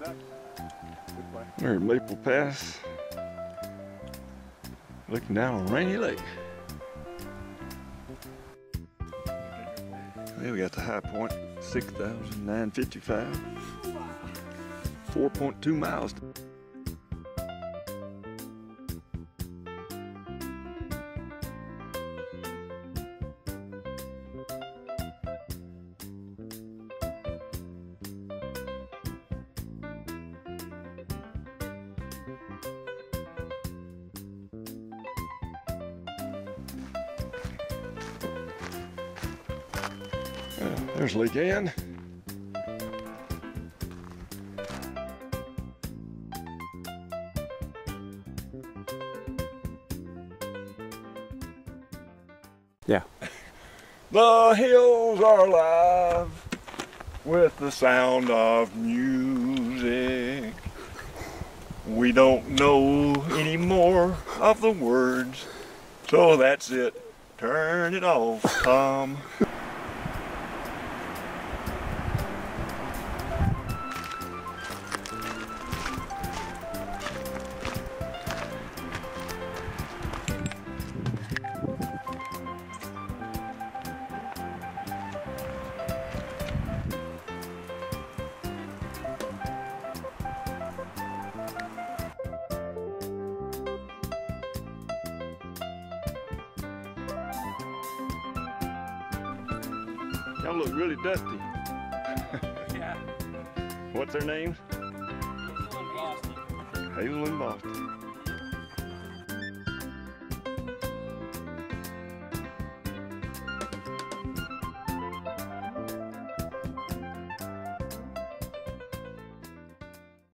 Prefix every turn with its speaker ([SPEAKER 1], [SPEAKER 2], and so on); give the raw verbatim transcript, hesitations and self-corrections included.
[SPEAKER 1] We're at Maple Pass, looking down on Rainy Lake. Well, we got the high point, six thousand nine hundred fifty-five, four point two miles. Uh, there's Lake Ann.
[SPEAKER 2] Yeah.
[SPEAKER 1] The hills are alive with the sound of music. We don't know any more of the words, so that's it. Turn it off, Tom. Y'all look really dusty.
[SPEAKER 2] Yeah.
[SPEAKER 1] What's their names?
[SPEAKER 2] Hazel and Boston.
[SPEAKER 1] Hazel and Boston.